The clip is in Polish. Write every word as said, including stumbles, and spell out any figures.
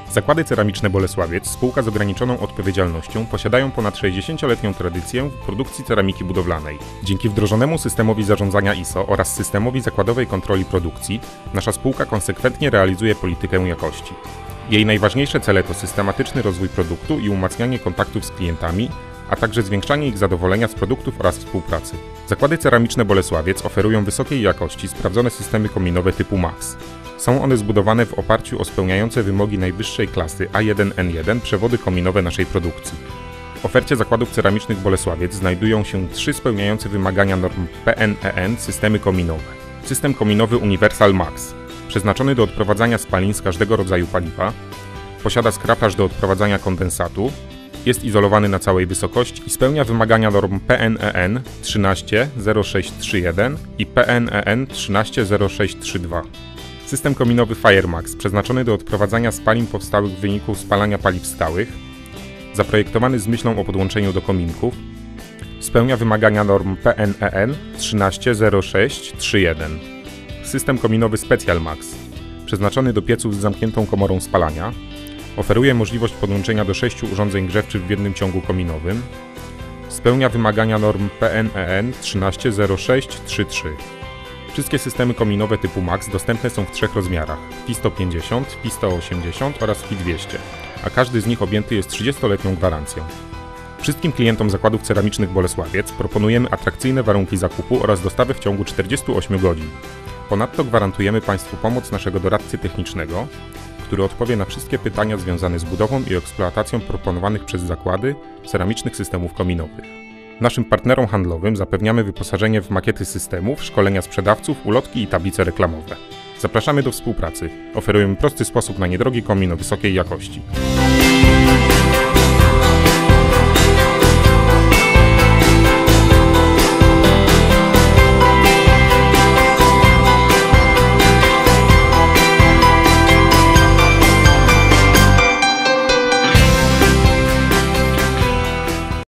Zakłady Ceramiczne Bolesławiec, spółka z ograniczoną odpowiedzialnością, posiadają ponad sześćdziesięcioletnią tradycję w produkcji ceramiki budowlanej. Dzięki wdrożonemu systemowi zarządzania I S O oraz systemowi zakładowej kontroli produkcji, nasza spółka konsekwentnie realizuje politykę jakości. Jej najważniejsze cele to systematyczny rozwój produktu i umacnianie kontaktów z klientami, a także zwiększanie ich zadowolenia z produktów oraz współpracy. Zakłady Ceramiczne Bolesławiec oferują wysokiej jakości sprawdzone systemy kominowe typu MAX. Są one zbudowane w oparciu o spełniające wymogi najwyższej klasy A jeden N jeden przewody kominowe naszej produkcji. W ofercie Zakładów Ceramicznych Bolesławiec znajdują się trzy spełniające wymagania norm P N E N systemy kominowe. System kominowy Universal MAX, przeznaczony do odprowadzania spalin z każdego rodzaju paliwa, posiada skrapaż do odprowadzania kondensatu, jest izolowany na całej wysokości i spełnia wymagania norm P N E N trzynaście zero sześć trzy jeden i P N E N trzynaście zero sześć trzy dwa. System kominowy FireMax, przeznaczony do odprowadzania spalin powstałych w wyniku spalania paliw stałych, zaprojektowany z myślą o podłączeniu do kominków, spełnia wymagania norm P N E N trzynaście zero sześć trzy jeden. System kominowy SpecialMax, przeznaczony do pieców z zamkniętą komorą spalania, oferuje możliwość podłączenia do sześciu urządzeń grzewczych w jednym ciągu kominowym, spełnia wymagania norm P N E N trzynaście zero sześć trzy trzy. Wszystkie systemy kominowe typu MAX dostępne są w trzech rozmiarach: F I sto pięćdziesiąt, F I sto osiemdziesiąt oraz F I dwieście, a każdy z nich objęty jest trzydziestoletnią gwarancją. Wszystkim klientom Zakładów Ceramicznych Bolesławiec proponujemy atrakcyjne warunki zakupu oraz dostawę w ciągu czterdziestu ośmiu godzin. Ponadto gwarantujemy Państwu pomoc naszego doradcy technicznego, który odpowie na wszystkie pytania związane z budową i eksploatacją proponowanych przez zakłady ceramicznych systemów kominowych. Naszym partnerom handlowym zapewniamy wyposażenie w makiety systemów, szkolenia sprzedawców, ulotki i tablice reklamowe. Zapraszamy do współpracy. Oferujemy prosty sposób na niedrogi komin o wysokiej jakości.